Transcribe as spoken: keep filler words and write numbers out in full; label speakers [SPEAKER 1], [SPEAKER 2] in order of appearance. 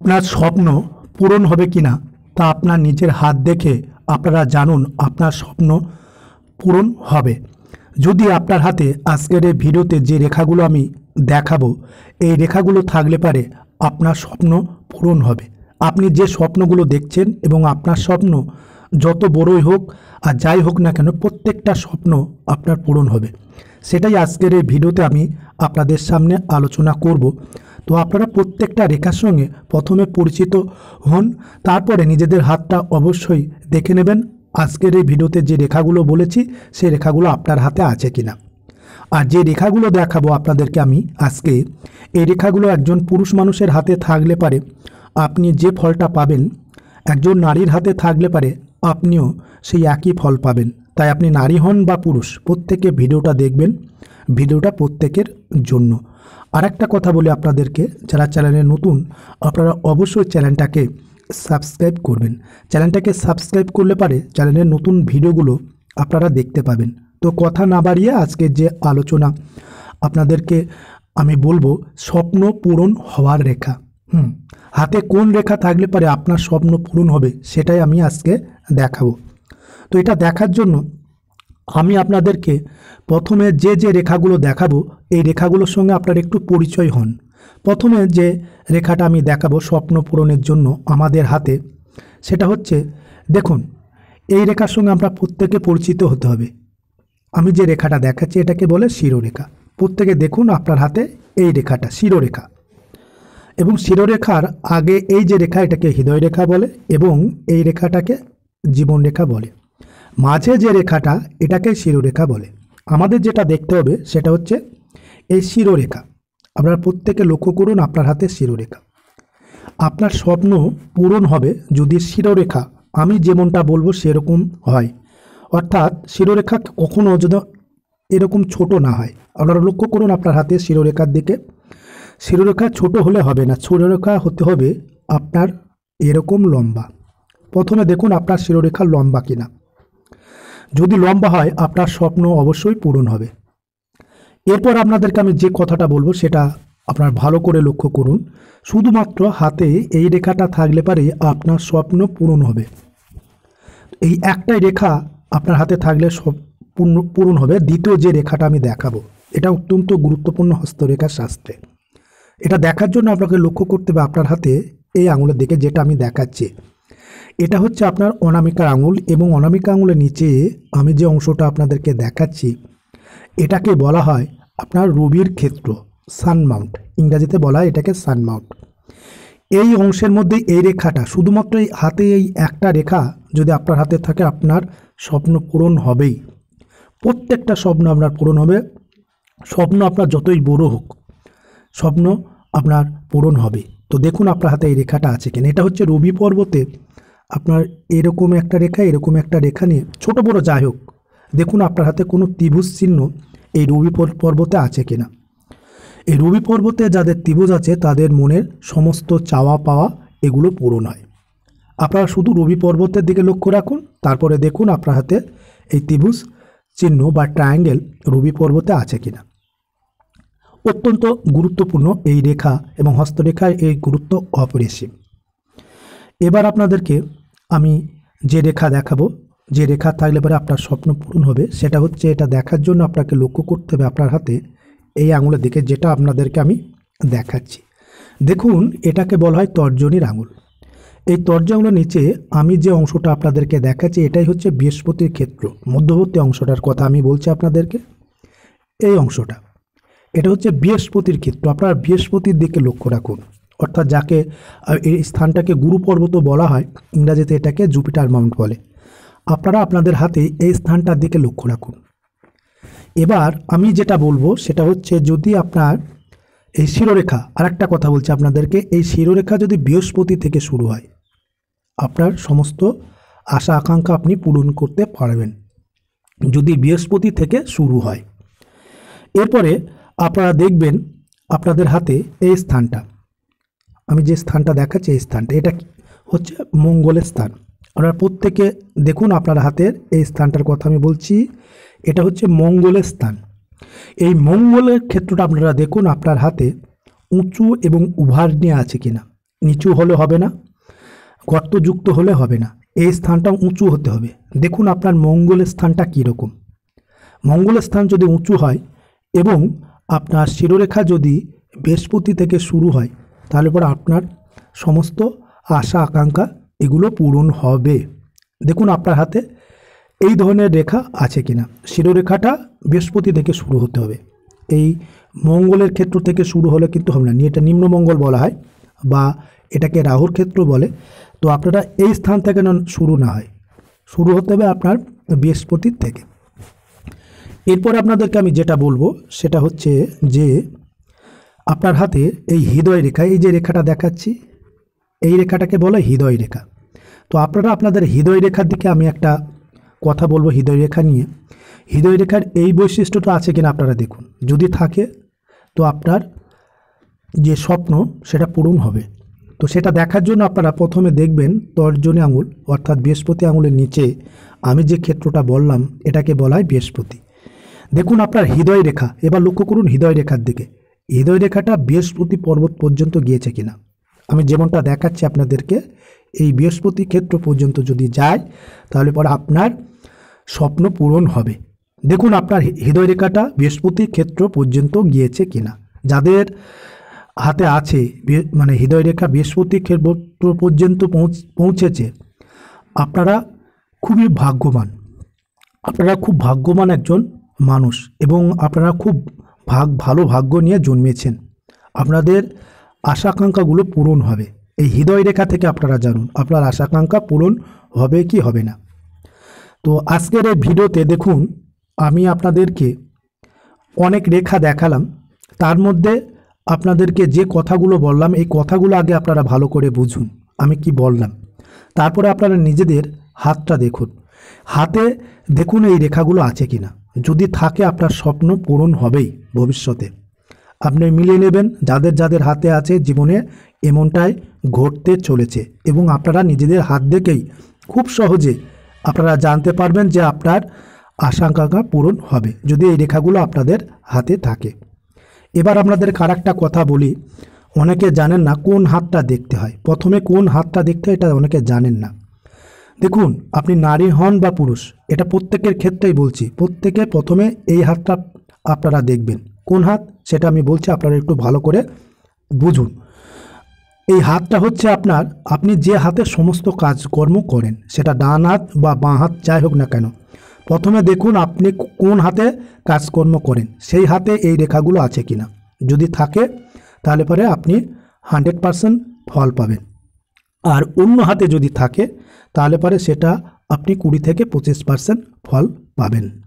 [SPEAKER 1] আপনার স্বপ্ন পূরণ হবে কিনা তা আপনার নিজের হাত দেখে আপনারা জানুন আপনার স্বপ্ন পূরণ হবে। যদি আপনার হাতে আজকের এই ভিডিওতে যে রেখাগুলো আমি দেখাবো এই রেখাগুলো থাকলে পারে আপনার স্বপ্ন পূরণ হবে। আপনি যে স্বপ্নগুলো দেখছেন এবং আপনার স্বপ্ন যত বড়ই হোক আর যাই হোক না কেন প্রত্যেকটা স্বপ্ন আপনার পূরণ হবে। সেটাই আজকের এই ভিডিওতে আমি আপনাদের সামনে আলোচনা করব। তো আপনারা প্রত্যেকটা রেখার সঙ্গে প্রথমে পরিচিত হন, তারপরে নিজেদের হাতটা অবশ্যই দেখে নেবেন আজকের এই ভিডিওতে যে রেখাগুলো বলেছি সেই রেখাগুলো আপনার হাতে আছে কিনা। আর যে রেখাগুলো দেখাবো আপনাদেরকে আমি আজকে, এই রেখাগুলো একজন পুরুষ মানুষের হাতে থাকলে পারে আপনি যে ফলটা পাবেন একজন নারীর হাতে থাকলে পারে আপনিও সেই একই ফল পাবেন। তাই আপনি নারী হন বা পুরুষ প্রত্যেকে ভিডিওটা দেখবেন, ভিডিওটা প্রত্যেকের জন্য। আর একটা কথা বলি আপনাদেরকে, যারা চ্যানেলে নতুন আপনারা অবশ্যই চ্যানেলটাকে সাবস্ক্রাইব করবেন। চ্যানেলটাকে সাবস্ক্রাইব করলে পারে চ্যানেলের নতুন ভিডিওগুলো আপনারা দেখতে পাবেন। তো কথা না বাড়িয়ে আজকে যে আলোচনা আপনাদেরকে আমি বলবো স্বপ্ন পূরণ হওয়ার রেখা। হুম হাতে কোন রেখা থাকলে পারে আপনার স্বপ্ন পূরণ হবে সেটাই আমি আজকে দেখাবো। তো এটা দেখার জন্য আমি আপনাদেরকে প্রথমে যে যে রেখাগুলো দেখাবো এই রেখাগুলোর সঙ্গে আপনার একটু পরিচয় হন। প্রথমে যে রেখাটা আমি দেখাবো স্বপ্ন পূরণের জন্য আমাদের হাতে, সেটা হচ্ছে দেখুন এই রেখার সঙ্গে আমরা প্রত্যেকে পরিচিত হতে হবে। আমি যে রেখাটা দেখাচ্ছি এটাকে বলে শিরোরেখা। প্রত্যেকে দেখুন আপনার হাতে এই রেখাটা শিরোরেখা, এবং শিরোরেখার আগে এই যে রেখা এটাকে হৃদয় রেখা বলে এবং এই রেখাটাকে জীবন রেখা বলে। মাঝে যে রেখাটা এটাকে শিরোরেখা বলে। আমাদের যেটা দেখতে হবে সেটা হচ্ছে এই শিরোরেখা। আপনারা প্রত্যেকে লক্ষ্য করুন আপনার হাতে শিরোরেখা। আপনার স্বপ্ন পূরণ হবে যদি শিরোরেখা আমি যেমনটা বলবো সেরকম হয়, অর্থাৎ শিরোরেখা কখনো যদি এরকম ছোট না হয়। আপনারা লক্ষ্য করুন আপনার হাতে শিরোরেখার দিকে, শিরোরেখা ছোট হলে হবে না, শিরোরেখা হতে হবে আপনার এরকম লম্বা। প্রথমে দেখুন আপনার শিরোরেখা লম্বা কিনা। যদি লম্বা হয় আপনার স্বপ্ন অবশ্যই পূরণ হবে। এরপর আপনাদেরকে আমি যে কথাটা বলবো সেটা আপনার ভালো করে লক্ষ্য করুন। শুধুমাত্র হাতে এই রেখাটা থাকলে পারে আপনার স্বপ্ন পূরণ হবে। এই একটাই রেখা আপনার হাতে থাকলে সব পূর্ণ পূরণ হবে। দ্বিতীয় যে রেখাটা আমি দেখাবো এটা অত্যন্ত গুরুত্বপূর্ণ হস্তরেখার শাস্ত্রে। এটা দেখার জন্য আপনাকে লক্ষ্য করতে হবে আপনার হাতে এই আঙুলের দিকে, যেটা আমি দেখাচ্ছি এটা হচ্ছে আপনার অনামিকার আঙুল, এবং অনামিকা আঙুলের নিচে আমি যে অংশটা আপনাদেরকে দেখাচ্ছি এটাকে বলা হয় আপনার রবির ক্ষেত্র, সানমাউন্ট। ইংরাজিতে বলা হয় এটাকে সানমাউন্ট। এই অংশের মধ্যে এই রেখাটা শুধুমাত্র এই হাতে এই একটা রেখা যদি আপনার হাতে থাকে আপনার স্বপ্ন পূরণ হবেই। প্রত্যেকটা স্বপ্ন আপনার পূরণ হবে। স্বপ্ন আপনার যতই বড় হোক স্বপ্ন আপনার পূরণ হবে। তো দেখুন আপনার হাতে এই রেখাটা আছে কিনা। এটা হচ্ছে রবি পর্বতে আপনার এরকম একটা রেখা এরকম একটা রেখা নিয়ে ছোট বড় যাই হোক দেখুন আপনার হাতে কোনো ত্রিভুজ চিহ্ন এই রবি পর্বতে আছে কিনা। এই রবি পর্বতে যাদের ত্রিভুজ আছে তাদের মনের সমস্ত চাওয়া পাওয়া এগুলো পূরণ হয়। আপনারা শুধু রবি পর্বতের দিকে লক্ষ্য রাখুন, তারপরে দেখুন আপনার হাতে এই ত্রিভুজ চিহ্ন বা ট্রায়াঙ্গেল রবি পর্বতে আছে কিনা। অত্যন্ত গুরুত্বপূর্ণ এই রেখা এবং হস্তরেখার এই গুরুত্ব অপরিসীম। এবার আপনাদেরকে আমি যে রেখা দেখাবো, যে রেখা থাকলে পরে আপনার স্বপ্ন পূরণ হবে, সেটা হচ্ছে এটা দেখার জন্য আপনাকে লক্ষ্য করতে হবে আপনার হাতে এই আঙুলের দিকে, যেটা আপনাদেরকে আমি দেখাচ্ছি। দেখুন এটাকে বলা হয় তর্জনীর আঙুল। এই তর্জ আঙুলের নিচে আমি যে অংশটা আপনাদেরকে দেখাচ্ছি এটাই হচ্ছে বৃহস্পতির ক্ষেত্র। মধ্যবর্তী অংশটার কথা আমি বলছি আপনাদেরকে, এই অংশটা এটা হচ্ছে বৃহস্পতির ক্ষেত্র। আপনার বৃহস্পতির দিকে লক্ষ্য রাখুন, অর্থাৎ যাকে এই স্থানটাকে গুরু পর্বত বলা হয়, ইংরাজিতে এটাকে জুপিটার মাউন্ট বলে। আপনারা আপনাদের হাতে এই স্থানটার দিকে লক্ষ্য রাখুন। এবার আমি যেটা বলবো সেটা হচ্ছে যদি আপনার এই শিরোরেখা, আর একটা কথা বলছি আপনাদেরকে, এই শিরোরেখা যদি বৃহস্পতি থেকে শুরু হয় আপনার সমস্ত আশা আকাঙ্ক্ষা আপনি পূরণ করতে পারবেন, যদি বৃহস্পতি থেকে শুরু হয়। এরপরে আপনারা দেখবেন আপনাদের হাতে এই স্থানটা, আমি যে স্থানটা দেখাচ্ছি এই স্থানটা এটা হচ্ছে মঙ্গলের স্থান। আপনারা প্রত্যেকে দেখুন আপনার হাতের এই স্থানটার কথা আমি বলছি, এটা হচ্ছে মঙ্গলের স্থান। এই মঙ্গলের ক্ষেত্রটা আপনারা দেখুন আপনার হাতে উঁচু এবং উভার নিয়ে আছে কিনা। নিচু হলে হবে না, গর্তযুক্ত হলে হবে না, এই স্থানটা উঁচু হতে হবে। দেখুন আপনার মঙ্গলের স্থানটা কীরকম। মঙ্গলের স্থান যদি উঁচু হয় এবং আপনার শিরোরেখা যদি বৃহস্পতি থেকে শুরু হয়, তাহলে পরে আপনার সমস্ত আশা আকাঙ্ক্ষা এগুলো পূরণ হবে। দেখুন আপনার হাতে এই ধরনের রেখা আছে কিনা। শিরোরেখাটা বৃহস্পতি থেকে শুরু হতে হবে, এই মঙ্গলের ক্ষেত্র থেকে শুরু হলে কিন্তু হবে না, এটা নিম্নমঙ্গল বলা হয় বা এটাকে রাহুর ক্ষেত্র বলে। তো আপনারা এই স্থান থেকে না শুরু না হয়, শুরু হতে হবে আপনার বৃহস্পতির থেকে। এরপর আপনাদেরকে আমি যেটা বলবো সেটা হচ্ছে যে আপনার হাতে এই হৃদয় রেখা, এই যে রেখাটা দেখাচ্ছি, এই রেখাটাকে বলে হৃদয় রেখা। তো আপনারা আপনাদের হৃদয় রেখার দিকে আমি একটা কথা বলবো হৃদয় রেখা নিয়ে। হৃদয় রেখার এই বৈশিষ্ট্যটা আছে কিনা আপনারা দেখুন, যদি থাকে তো আপনার যে স্বপ্ন সেটা পূরণ হবে। তো সেটা দেখার জন্য আপনারা প্রথমে দেখবেন তর্জনী আঙুল অর্থাৎ বৃহস্পতি আঙুলের নিচে আমি যে ক্ষেত্রটা বললাম এটাকে বলা হয় বৃহস্পতি। দেখুন আপনার হৃদয় রেখা, এবার লক্ষ্য করুন হৃদয় রেখার দিকে, হৃদয় রেখাটা বৃহস্পতি পর্বত পর্যন্ত গিয়েছে কিনা। আমি যেমনটা দেখাচ্ছি আপনাদেরকে, এই বৃহস্পতি ক্ষেত্র পর্যন্ত যদি যায় তাহলে পরে আপনার স্বপ্ন পূরণ হবে। দেখুন আপনার হৃদয় রেখাটা বৃহস্পতি ক্ষেত্র পর্যন্ত গিয়েছে কিনা। যাদের হাতে আছে মানে হৃদয় রেখা বৃহস্পতি ক্ষেত্র পর্যন্ত পৌঁছেছে, আপনারা খুবই ভাগ্যবান, আপনারা খুব ভাগ্যবান একজন মানুষ এবং আপনারা খুব ভাগ ভালো ভাগ্য নিয়ে জন্মেছেন। আপনাদের আশাকাঙ্ক্ষাগুলো পূরণ হবে। এই হৃদয় রেখা থেকে আপনারা জানুন আপনার আশাকাঙ্ক্ষা পূরণ হবে কি হবে না। তো আজকের এই ভিডিওতে দেখুন আমি আপনাদেরকে অনেক রেখা দেখালাম, তার মধ্যে আপনাদেরকে যে কথাগুলো বললাম এই কথাগুলো আগে আপনারা ভালো করে বুঝুন আমি কি বললাম। তারপরে আপনারা নিজেদের হাতটা দেখুন, হাতে দেখুন এই রেখাগুলো আছে কিনা। যদি থাকে আপনার স্বপ্ন পূরণ হবেই ভবিষ্যতে। আপনি মিলিয়ে নেবেন যাদের যাদের হাতে আছে জীবনে এমনটাই ঘটতে চলেছে এবং আপনারা নিজেদের হাত দেখেই খুব সহজে আপনারা জানতে পারবেন যে আপনার আশঙ্কা পূরণ হবে যদি এই রেখাগুলো আপনাদের হাতে থাকে। এবার আপনাদের আরেকটা কথা বলি, অনেকে জানেন না কোন হাতটা দেখতে হয়। প্রথমে কোন হাতটা দেখতে হয় এটা অনেকে জানেন না। দেখুন আপনি নারী হন বা পুরুষ, এটা প্রত্যেকের ক্ষেত্রেই বলছি, প্রত্যেকে প্রথমে এই হাতটা আপনারা দেখবেন। কোন হাত সেটা আমি বলছি, আপনারা একটু ভালো করে বুঝুন। এই হাতটা হচ্ছে আপনার, আপনি যে হাতে সমস্ত কাজকর্ম করেন সেটা ডান হাত বা বাঁ হাত যাই হোক না কেন, প্রথমে দেখুন আপনি কোন হাতে কাজকর্ম করেন, সেই হাতে এই রেখাগুলো আছে কিনা। যদি থাকে তাহলে পরে আপনি হান্ড্রেড পারসেন্ট ফল পাবেন। আর অন্য হাতে যদি থাকে তাহলে পরে সেটা আপনি কুড়ি থেকে পঁচিশ পারসেন্ট ফল পাবেন।